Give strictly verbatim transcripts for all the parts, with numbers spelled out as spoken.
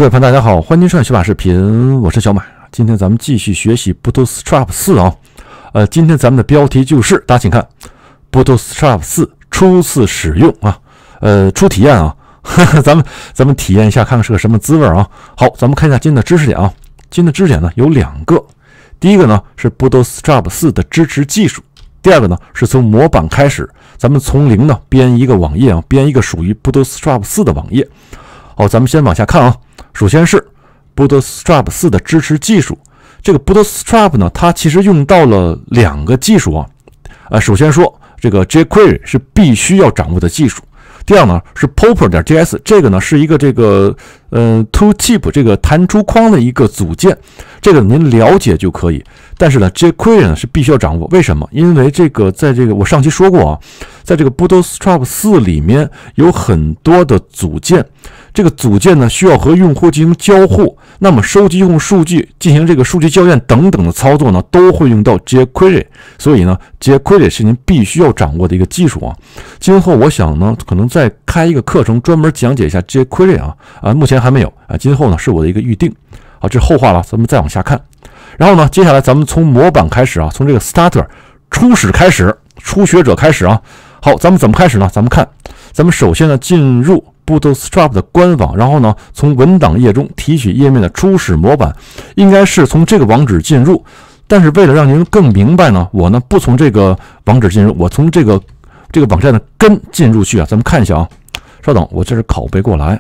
各位朋友，大家好，欢迎收看学马视频，我是小马。今天咱们继续学习 Bootstrap 四啊。呃，今天咱们的标题就是大家请看 Bootstrap 四初次使用啊，呃，初体验啊，呵呵咱们咱们体验一下，看看是个什么滋味啊。好，咱们看一下今天的知识点啊。今天的知识点呢有两个，第一个呢是 Bootstrap 四的支持技术，第二个呢是从模板开始，咱们从零呢编一个网页啊，编一个属于 Bootstrap 四的网页。好，咱们先往下看啊。首先是 Bootstrap 四的支持技术，这个 Bootstrap 呢，它其实用到了两个技术啊。呃，首先说这个 jQuery 是必须要掌握的技术，第二呢是 Popper.js， 这个呢是一个这个呃 tooltip 这个弹出框的一个组件，这个您了解就可以。但是呢 jQuery 呢是必须要掌握，为什么？因为这个在这个我上期说过啊，在这个 Bootstrap 四里面有很多的组件。这个组件呢需要和用户进行交互，那么收集用户数据、进行这个数据校验等等的操作呢，都会用到 jQuery， 所以呢 jQuery 是您必须要掌握的一个技术啊。今后我想呢，可能再开一个课程专门讲解一下 jQuery 啊，啊，目前还没有啊，今后呢是我的一个预定。好，这是后话了，咱们再往下看。然后呢，接下来咱们从模板开始啊，从这个 starter 初始开始，初学者开始啊。好，咱们怎么开始呢？咱们看，咱们首先呢进入Bootstrap 的官网，然后呢，从文档页中提取页面的初始模板，应该是从这个网址进入。但是为了让您更明白呢，我呢不从这个网址进入，我从这个这个网站的根进入去啊。咱们看一下啊，稍等，我这是拷贝过来。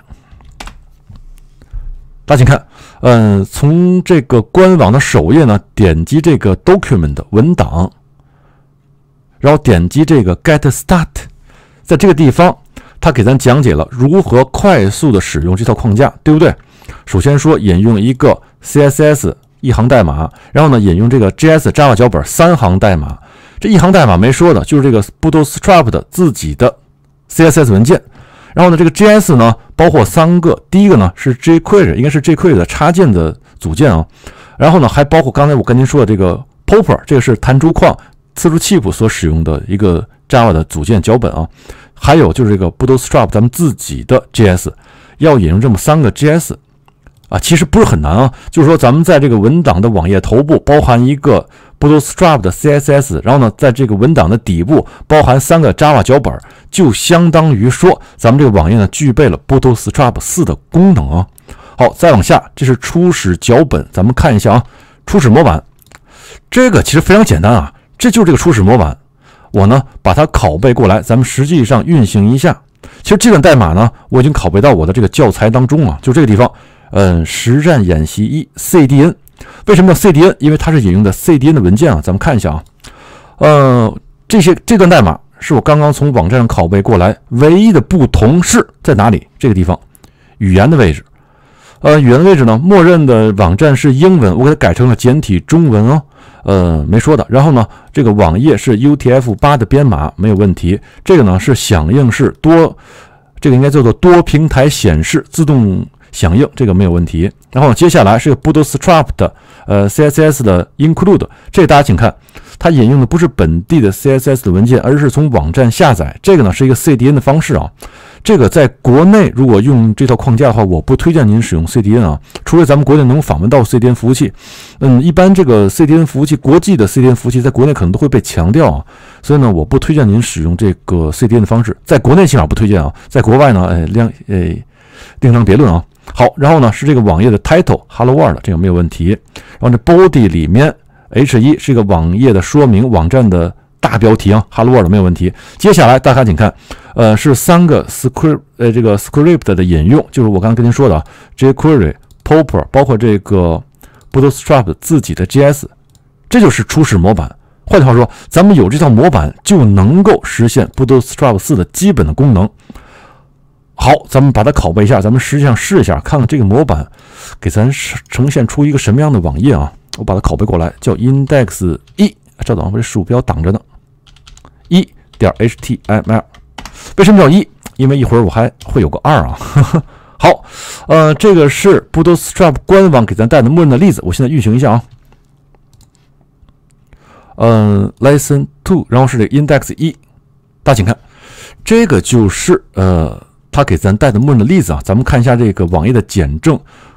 大家请看，嗯，从这个官网的首页呢，点击这个 Document 文档，然后点击这个 Get Start， 在这个地方。他给咱讲解了如何快速的使用这套框架，对不对？首先说引用一个 C S S 一行代码，然后呢引用这个 J S Java 脚本三行代码。这一行代码没说的，就是这个 Bootstrap 的自己的 C S S 文件。然后呢这个 J S 呢包括三个，第一个呢是 jQuery， 应该是 jQuery 的插件的组件啊。然后呢还包括刚才我跟您说的这个 Popper， 这个是弹出框次数 chip 所使用的一个 Java 的组件脚本啊。还有就是这个 Bootstrap 咱们自己的 J S， 要引用这么三个 J S 啊，其实不是很难啊。就是说咱们在这个文档的网页头部包含一个 Bootstrap 的 C S S， 然后呢在这个文档的底部包含三个 Java 脚本，就相当于说咱们这个网页呢具备了 Bootstrap 四的功能啊。好，再往下，这是初始脚本，咱们看一下啊，初始模板，这个其实非常简单啊，这就是这个初始模板。我呢把它拷贝过来，咱们实际上运行一下。其实这段代码呢，我已经拷贝到我的这个教材当中了，就这个地方，嗯，实战演习一 C D N。为什么叫 C D N？ 因为它是引用的 C D N 的文件啊。咱们看一下啊，呃，这些这段代码是我刚刚从网站上拷贝过来，唯一的不同是在哪里？这个地方，语言的位置。呃，语言的位置呢，默认的网站是英文，我给它改成了简体中文哦。呃，没说的。然后呢，这个网页是 U T F 八 的编码，没有问题。这个呢是响应式多，这个应该叫做多平台显示自动响应，这个没有问题。然后接下来是个 Bootstrap 的呃 C S S 的 include， 这个大家请看，它引用的不是本地的 C S S 的文件，而是从网站下载。这个呢是一个 C D N 的方式啊。这个在国内如果用这套框架的话，我不推荐您使用 C D N 啊，除非咱们国内能访问到 C D N 服务器。嗯，一般这个 C D N 服务器，国际的 C D N 服务器在国内可能都会被强调啊，所以呢，我不推荐您使用这个 C D N 的方式。在国内起码不推荐啊，在国外呢，哎，量哎，另当别论啊。好，然后呢是这个网页的 title Hello World， 这个没有问题。然后这 body 里面 H 一 是一个网页的说明，网站的大标题啊 ，Hello World 没有问题。接下来大家请看，呃，是三个 script， 呃，这个 script 的引用，就是我刚刚跟您说的啊 ，jQuery、Popper， 包括这个 Bootstrap 自己的 J S， 这就是初始模板。换句话说，咱们有这套模板就能够实现 Bootstrap 四的基本的功能。好，咱们把它拷贝一下，咱们实际上试一下，看看这个模板给咱呈现出一个什么样的网页啊？我把它拷贝过来，叫 index 一，稍等，我这鼠标挡着呢。一点 H T M L， 为什么叫一？因为一会儿我还会有个二啊。呵呵好，呃，这个是 Bootstrap 官网给咱带的默认的例子，我现在运行一下啊。嗯 ，Lesson two， 然后是这个 Index 一，大家请看，这个就是呃，它给咱带的默认的例子啊。咱们看一下这个网页的简正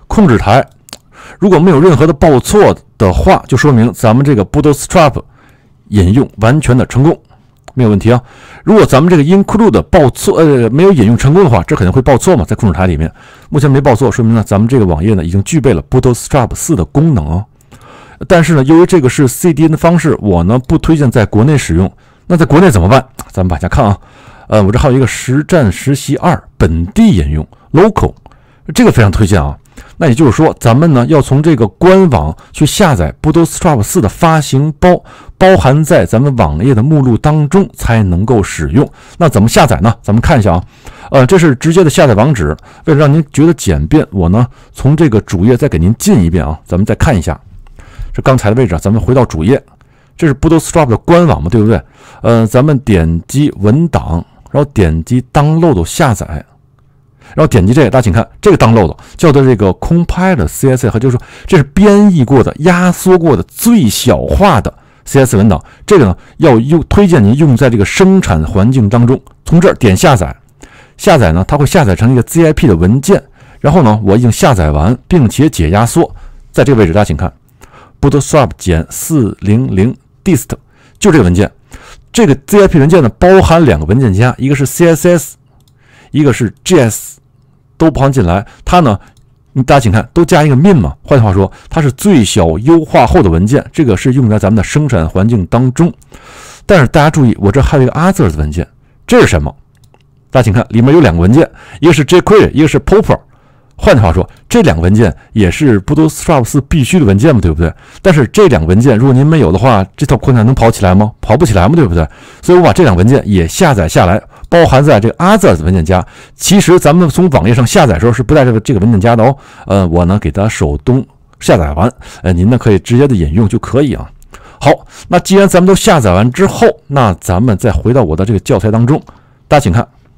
控制台如果没有任何的报错的话，就说明咱们这个 Bootstrap 引用完全的成功，没有问题啊。如果咱们这个 include 报错，呃，没有引用成功的话，这肯定会报错嘛，在控制台里面。目前没报错，说明呢，咱们这个网页呢已经具备了 Bootstrap 四的功能啊。但是呢，由于这个是 C D N 的方式，我呢不推荐在国内使用。那在国内怎么办？咱们往下看啊。呃，我这还有一个实战实习二本地引用 local， 这个非常推荐啊。那也就是说，咱们呢要从这个官网去下载 Bootstrap 四的发行包，包含在咱们网页的目录当中才能够使用。那怎么下载呢？咱们看一下啊。呃，这是直接的下载网址。为了让您觉得简便，我呢从这个主页再给您进一遍啊。咱们再看一下，这刚才的位置啊，咱们回到主页，这是 Bootstrap 的官网嘛，对不对？呃，咱们点击文档，然后点击 Download 下载，然后点击这个，大家请看这个 Download 叫做这个 Compiled C S S， 和就是说这是编译过的、压缩过的、最小化的 C S S 文档。这个呢要用推荐您用在这个生产环境当中。从这儿点下载，下载呢它会下载成一个 zip 的文件，然后呢我已经下载完，并且解压缩，在这个位置大家请看 Bootstrap 减四零零 dist 就这个文件。这个 zip 文件呢包含两个文件夹，一个是 C S S， 一个是 J S， 都包含进来。它呢，大家请看，都加一个 min 嘛，换句话说，它是最小优化后的文件，这个是用在咱们的生产环境当中。但是大家注意，我这还有一个 others 的文件，这是什么？大家请看，里面有两个文件，一个是 jQuery， 一个是 Popper。换句话说，这两个文件也是 Bootstrap 四必须的文件嘛，对不对？但是这两个文件如果您没有的话，这套框架能跑起来吗？跑不起来嘛，对不对？所以我把这两个文件也下载下来，包含在这个 others 文件夹。其实咱们从网页上下载的时候是不带这个这个文件夹的哦。呃，我呢给它手动下载完，呃，您呢可以直接的引用就可以啊。好，那既然咱们都下载完之后，那咱们再回到我的这个教材当中，大家请看，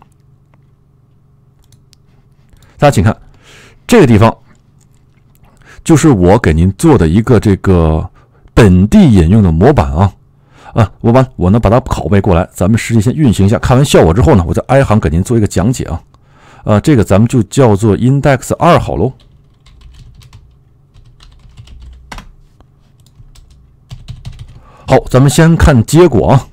大家请看。这个地方就是我给您做的一个这个本地引用的模板啊啊，我把我呢把它拷贝过来，咱们实际先运行一下，看完效果之后呢，我再挨行给您做一个讲解啊。呃，这个咱们就叫做 index 二好喽。好，咱们先看结果啊，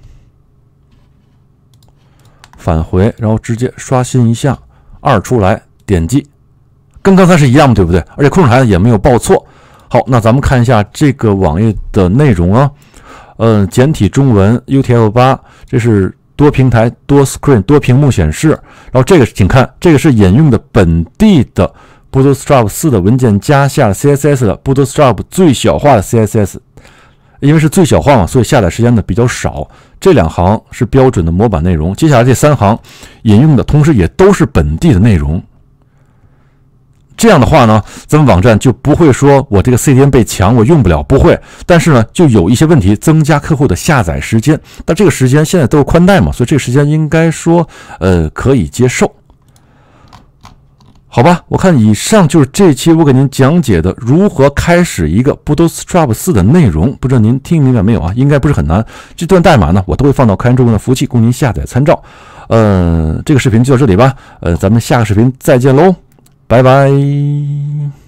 返回，然后直接刷新一下，二出来，点击。跟刚才是一样，对不对？而且控制台也没有报错。好，那咱们看一下这个网页的内容啊，呃，简体中文 U T F 八， 这是多平台、多 screen、多屏幕显示。然后这个请看，这个是引用的本地的 Bootstrap 四的文件夹下的 C S S 的 Bootstrap 最小化的 C S S， 因为是最小化嘛，所以下载时间呢比较少。这两行是标准的模板内容，接下来这三行引用的同时也都是本地的内容。这样的话呢，咱们网站就不会说我这个 C D N 被抢，我用不了，不会。但是呢，就有一些问题，增加客户的下载时间。但这个时间现在都是宽带嘛，所以这个时间应该说，呃，可以接受。好吧，我看以上就是这期我给您讲解的如何开始一个 Bootstrap 四的内容，不知道您听明白没有啊？应该不是很难。这段代码呢，我都会放到开源中文的服务器供您下载参照。呃，这个视频就到这里吧。呃，咱们下个视频再见喽。拜拜。